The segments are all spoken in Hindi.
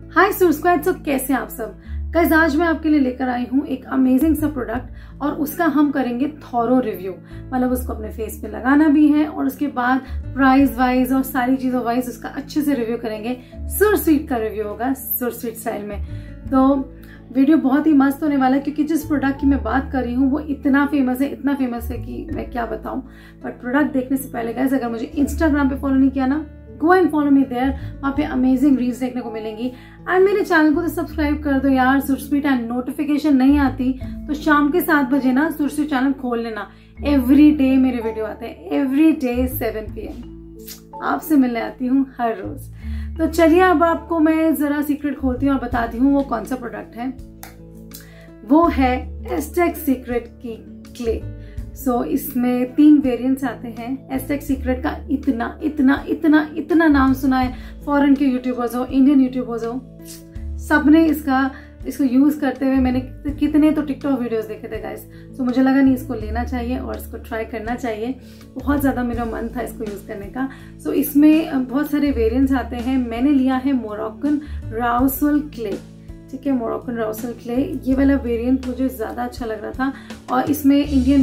हाय सुरस्क्वाड, सब कैसे हैं आप सब। गाइस आज मैं आपके लिए लेकर आई हूँ एक अमेजिंग सा प्रोडक्ट और उसका हम करेंगे थॉरो रिव्यू। मतलब उसको अपने फेस पे लगाना भी है और उसके बाद प्राइस वाइज और सारी चीजों वाइज उसका अच्छे से रिव्यू करेंगे। सुरस्वीट का रिव्यू होगा सुरस्वीट स्टाइल में। तो वीडियो बहुत ही मस्त होने वाला है क्योंकि जिस प्रोडक्ट की मैं बात कर रही हूँ वो इतना फेमस है कि मैं क्या बताऊं। बट प्रोडक्ट देखने से पहले गाइस अगर मुझे इंस्टाग्राम पे फॉलो नहीं किया ना, go and follow me there. वहाँ पे अमेजिंग रील्स देखने को मिलेंगी। एंड मेरे चैनल को तो सब्सक्राइब कर दो यार सुरस्वीट। एंड नोटिफिकेशन नहीं आती तो शाम के 7 बजे ना सुरस्वीट चैनल खोल लेना। एवरी डे मेरे वीडियो आते हैं, एवरी डे 7 PM। आपसे मिलने आती हूँ हर रोज। तो चलिए अब आपको मैं जरा सीक्रेट खोलती हूँ और बताती हूँ वो कौन सा प्रोडक्ट है। वो है एस्टेक सीक्रेट की क्ले। सो इसमें 3 वेरिएंट्स आते हैं। एस्टेक सीक्रेट का इतना नाम सुना है। फॉरेन के यूट्यूबर्स हो, इंडियन यूट्यूबर्स हो, सबने इसको यूज करते हुए मैंने कितने तो टिकटॉक वीडियोस देखे थे गाइस। सो मुझे लगा नहीं, इसको लेना चाहिए और इसको ट्राई करना चाहिए। बहुत ज्यादा मेरा मन था इसको यूज करने का। सो इसमें बहुत सारे वेरिएंट्स आते हैं। मैंने लिया है मोरक्कन राउसल क्ले। ठीक है, मोरक्कन राउसल क्ले ये वाला वेरिएंट मुझे ज्यादा अच्छा लग रहा था। और इसमें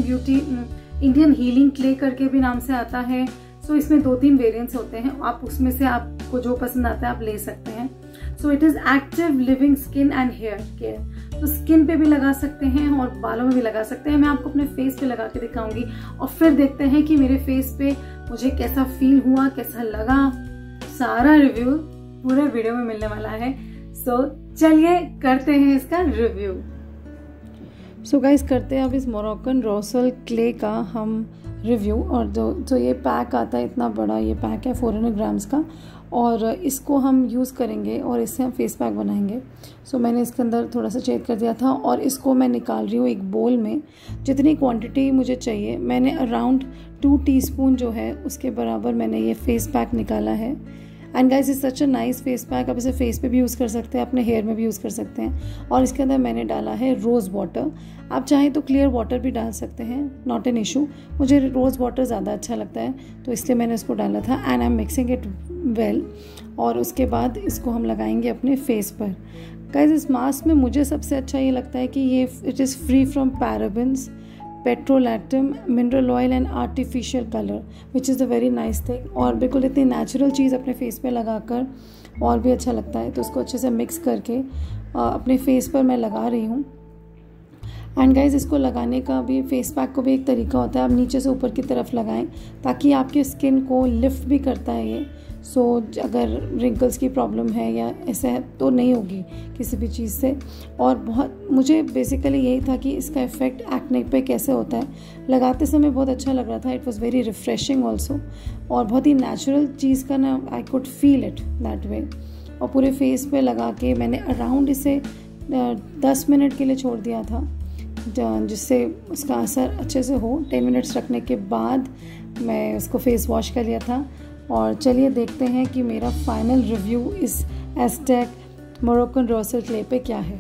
इंडियन हीलिंग क्ले करके भी नाम से आता है। सो इसमें 2-3 वेरिएंट्स होते हैं। आप उसमें से आपको जो पसंद आता है आप ले सकते हैं। So it is active living skin and hair care. तो स्किन पे भी लगा सकते हैं और बालों में भी लगा सकते हैं। मैं आपको अपने फेस पे लगा के दिखाऊंगी और फिर देखते हैं कि मेरे फेस पे मुझे कैसा फील हुआ, कैसा लगा। सारा रिव्यू पूरे वीडियो में मिलने वाला है। सो चलिए करते हैं इसका रिव्यू। सो गाइस करते हैं अब इस मोरक्कन राउसल क्ले का हम रिव्यू। और जो ये पैक आता है, इतना बड़ा ये पैक है 400 ग्राम्स का, और इसको हम यूज़ करेंगे और इससे हम फेस पैक बनाएंगे। सो मैंने इसके अंदर थोड़ा सा छेद कर दिया था और इसको मैं निकाल रही हूँ एक बोल में। जितनी क्वांटिटी मुझे चाहिए, मैंने अराउंड 2 टीस्पून जो है उसके बराबर मैंने ये फेस पैक निकाला है। And guys is such a nice face pack. आप इसे फेस पे भी यूज़ कर सकते हैं, अपने हेयर में भी यूज़ कर सकते हैं। और इसके अंदर मैंने डाला है रोज़ वाटर। आप चाहें तो क्लियर वाटर भी डाल सकते हैं, नॉट एन इशू। मुझे रोज़ वाटर ज़्यादा अच्छा लगता है तो इसलिए मैंने इसको डाला था। And I am mixing it well. और उसके बाद इसको हम लगाएंगे अपने फेस पर। गाइस इस मास्क में मुझे सबसे अच्छा ये लगता है कि ये it is free from parabens, petrolatum, mineral oil and artificial colour, which is a very nice thing. और बिल्कुल इतनी नेचुरल चीज़ अपने फेस पे लगाकर और भी अच्छा लगता है। तो उसको अच्छे से मिक्स करके अपने फेस पर मैं लगा रही हूँ। एंड गाइज इसको लगाने का भी, फेस पैक को भी एक तरीका होता है। आप नीचे से ऊपर की तरफ लगाएं ताकि आपकी स्किन को लिफ्ट भी करता है ये। सो अगर रिंकल्स की प्रॉब्लम है या ऐसा है तो नहीं होगी किसी भी चीज़ से। और बहुत मुझे बेसिकली यही था कि इसका इफ़ेक्ट एक्ने पे कैसे होता है। लगाते समय बहुत अच्छा लग रहा था। It was very refreshing also और बहुत ही नेचुरल चीज़ का ना, I could feel it that way. और पूरे फेस पे लगा के मैंने अराउंड इसे 10 मिनट के लिए छोड़ दिया था जिससे उसका असर अच्छे से हो। 10 मिनट्स रखने के बाद मैं उसको फेस वॉश कर लिया था। और चलिए देखते हैं कि मेरा फाइनल रिव्यू इस एस्टेक मोरक्कन राउसल क्ले पे क्या है।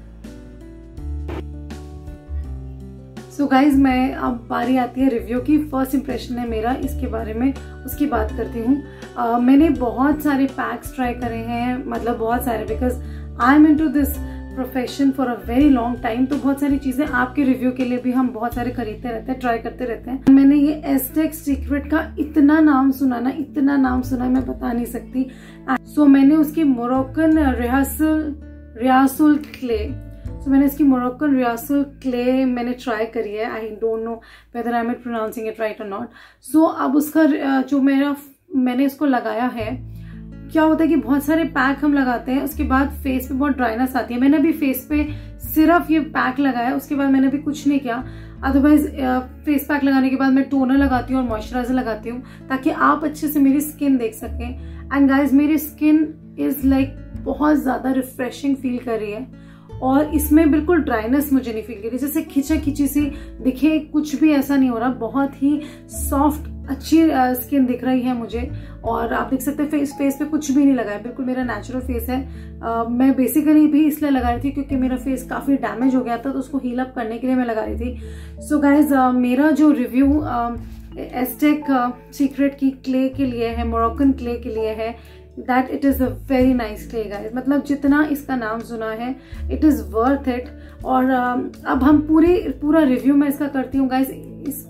सो गाइज मैं अब बारी आती है रिव्यू की। फर्स्ट इंप्रेशन है मेरा इसके बारे में, उसकी बात करती हूँ। मैंने बहुत सारे पैक्स ट्राई करे हैं, मतलब बहुत सारे, because I am into this profession for a very long time. तो बहुत सारी चीजें आपके रिव्यू के लिए भी हम बहुत सारे खरीदते रहते हैं, ट्राई करते रहते हैं। मैंने ये एस्टेक सीक्रेट का इतना नाम सुना, मैं बता नहीं सकती। सो मैंने उसकी मोरक्कन राउसल क्ले, मैंने इसकी मोरक्कन राउसल क्ले मैंने ट्राई करी है। I don't know whether I am pronouncing it right और नॉट। सो अब उसका जो मैंने इसको लगाया है, क्या होता है कि बहुत सारे पैक हम लगाते हैं, उसके बाद फेस पे बहुत ड्राइनेस आती है। मैंने अभी फेस पे सिर्फ ये पैक लगाया, उसके बाद मैंने अभी कुछ नहीं किया। अदरवाइज फेस पैक लगाने के बाद मैं टोनर लगाती हूँ और मॉइस्चराइजर लगाती हूँ ताकि आप अच्छे से मेरी स्किन देख सकें। एंड गाइज मेरी स्किन इज लाइक बहुत ज्यादा रिफ्रेशिंग फील कर रही है और इसमें बिल्कुल ड्राइनेस मुझे नहीं फील कर रही, जैसे खिंची सी दिखे, कुछ भी ऐसा नहीं हो रहा। बहुत ही सॉफ्ट अच्छी स्किन दिख रही है मुझे। और आप देख सकते हैं फेस पे कुछ भी नहीं लगा है, बिल्कुल मेरा नेचुरल फेस है। मैं बेसिकली भी इसलिए लगा रही थी क्योंकि मेरा फेस काफी डैमेज हो गया था, तो उसको हील अप करने के लिए मैं लगा रही थी। सो गाइज मेरा जो रिव्यू एस्टेक सीक्रेट की क्ले के लिए है, मोरक्कन क्ले के लिए है, that it is a very nice clay guys. मतलब जितना इसका नाम सुना है, इट इज़ वर्थ इट। और अब हम पूरा रिव्यू मैं इसका करती हूँ गाइस।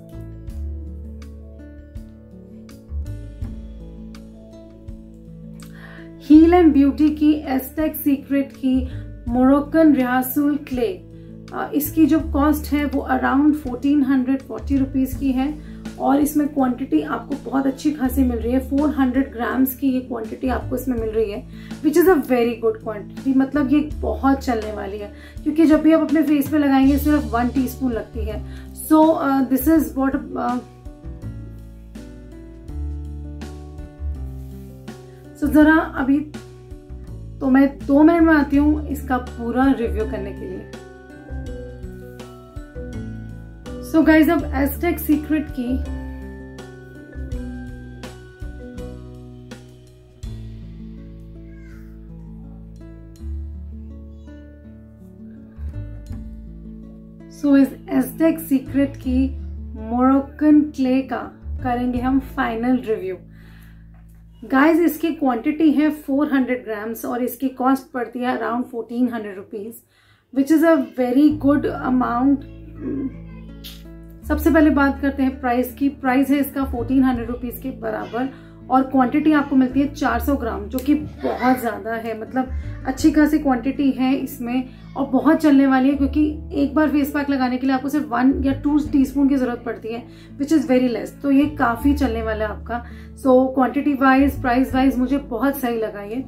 हील एंड ब्यूटी की एस्टेक सीक्रेट की मोरक्कन रिहासुल क्ले, इसकी जो कॉस्ट है वो अराउंड 1440 रुपीज़ की है। और इसमें क्वांटिटी आपको बहुत अच्छी खासी मिल रही है। 400 ग्राम्स की ये क्वांटिटी आपको इसमें मिल रही है, which is a very good quantity. मतलब ये बहुत चलने वाली है, क्योंकि जब भी आप अपने फेस पे लगाएंगे सिर्फ 1 टीस्पून लगती है। So this is what so जरा अभी तो मैं 2 मिनट में आती हूँ इसका पूरा रिव्यू करने के लिए। सो गाइज, अब एस्टेक सीक्रेट की इस एस्टेक सीक्रेट की मोरक्कन क्ले का करेंगे हम फाइनल रिव्यू। गाइज, इसकी क्वांटिटी है 400 ग्राम्स और इसकी कॉस्ट पड़ती है around 1400 rupees, which is a very good amount. सबसे पहले बात करते हैं प्राइस की। प्राइस है इसका 1400 रुपीज के बराबर और क्वांटिटी आपको मिलती है 400 ग्राम, जो कि बहुत ज़्यादा है। मतलब अच्छी खासी क्वांटिटी है इसमें और बहुत चलने वाली है, क्योंकि एक बार फेस पैक लगाने के लिए आपको सिर्फ 1 या 2 टीस्पून की ज़रूरत पड़ती है, विच इज़ वेरी लेस। तो ये काफ़ी चलने वाला है आपका। So quantity wise, price wise मुझे बहुत सही लगा ये।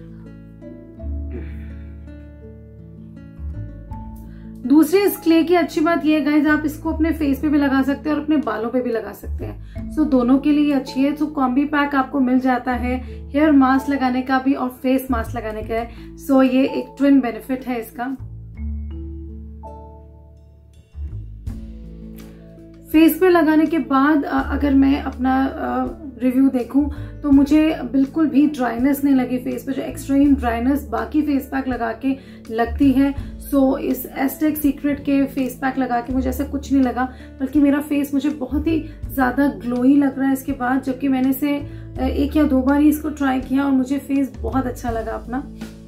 दूसरी इस क्ले की अच्छी बात यह है गाइज, आप इसको अपने फेस पे भी लगा सकते हैं और अपने बालों पे भी लगा सकते हैं। सो दोनों के लिए अच्छी है। सो कॉम्बी पैक आपको मिल जाता है, हेयर मास्क लगाने का भी और फेस मास्क लगाने का है। सो ये एक ट्विन बेनिफिट है इसका। फेस पे लगाने के बाद अगर मैं अपना रिव्यू देखूं तो मुझे बिल्कुल भी ड्राइनेस नहीं लगी फेस पे, जो एक्सट्रीम ड्राइनेस बाकी फेस पैक लगा के लगती है। सो इस एस्टेक सीक्रेट के फेस पैक लगा के मुझे ऐसा कुछ नहीं लगा, बल्कि मेरा फेस मुझे बहुत ही ज़्यादा ग्लोई लग रहा है इसके बाद। जबकि मैंने इसे 1 या 2 बार ही इसको ट्राई किया और मुझे फेस बहुत अच्छा लगा अपना।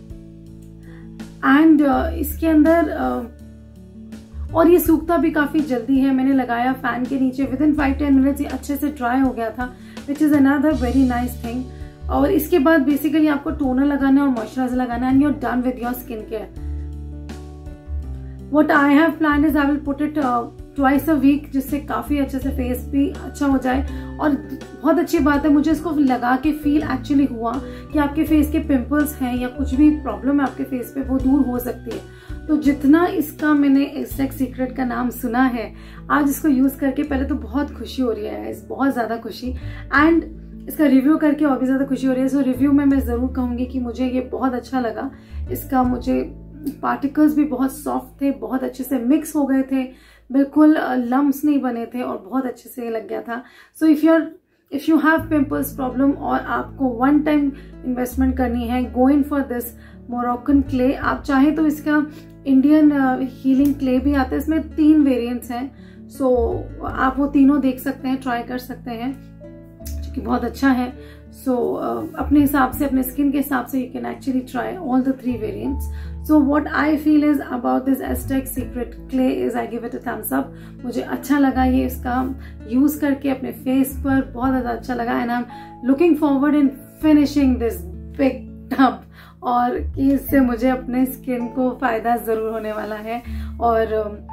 एंड इसके अंदर और ये सूखता भी काफ़ी जल्दी है। मैंने लगाया फैन के नीचे, विद इन 5-10 मिनट्स ये अच्छे से ड्राई हो गया था, which is another very nice thing. और इसके बाद बेसिकली आपको टोनर लगाना है और मॉइस्चराइजर लगाना है, and you are done with your skin care. What I have plan is I will put it twice a week, जिससे काफ़ी अच्छे से फेस भी अच्छा हो जाए। और बहुत अच्छी बात है, मुझे इसको लगा के फील एक्चुअली हुआ कि आपके फेस के पिंपल्स हैं या कुछ भी प्रॉब्लम है आपके फेस पे, वो दूर हो सकती है। तो जितना इसका मैंने एस्टेक सीक्रेट का नाम सुना है, आज इसको यूज़ करके पहले तो बहुत खुशी हो रही है, बहुत ज़्यादा खुशी। एंड इसका रिव्यू करके और भी ज़्यादा खुशी हो रही है। सो रिव्यू में मैं ज़रूर कहूँगी कि मुझे ये बहुत अच्छा लगा। इसका मुझे पार्टिकल्स भी बहुत सॉफ्ट थे, बहुत अच्छे से मिक्स हो गए थे, बिल्कुल लम्प्स नहीं बने थे और बहुत अच्छे से लग गया था। So if you have pimples problem और आपको 1 टाइम इन्वेस्टमेंट करनी है, go in for this Moroccan clay. आप चाहे तो इसका इंडियन हीलिंग क्ले भी आता है, इसमें 3 वेरिएंट्स हैं। सो आप वो तीनों देख सकते हैं, ट्राई कर सकते हैं, जो कि बहुत अच्छा है। सो अपने हिसाब से, अपने स्किन के हिसाब से you can actually try all the 3 variants. So what I feel is about this Aztec Secret clay is I give it a thumbs up. मुझे अच्छा लगा ये इसका यूज करके अपने फेस पर, बहुत ज़्यादा अच्छा लगा। And I am looking forward in finishing this big tub, और कि इससे मुझे अपने स्किन को फ़ायदा ज़रूर होने वाला है। और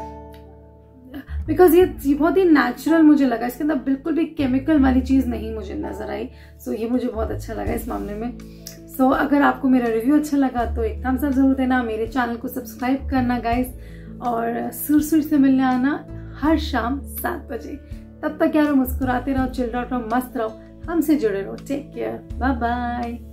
बिकॉज ये बहुत ही नेचुरल मुझे लगा, इसके अंदर बिल्कुल भी केमिकल वाली चीज़ नहीं मुझे नज़र आई। सो ये मुझे बहुत अच्छा लगा इस मामले में। सो अगर आपको मेरा रिव्यू अच्छा लगा तो एक थम्स अप ज़रूर देना, मेरे चैनल को सब्सक्राइब करना गाइस, और सुर से मिलने आना हर शाम 7 बजे। तब तक यार मुस्कुराते रहो, चिल रहो, मस्त रहो, हमसे जुड़े रहो। Take care, bye bye.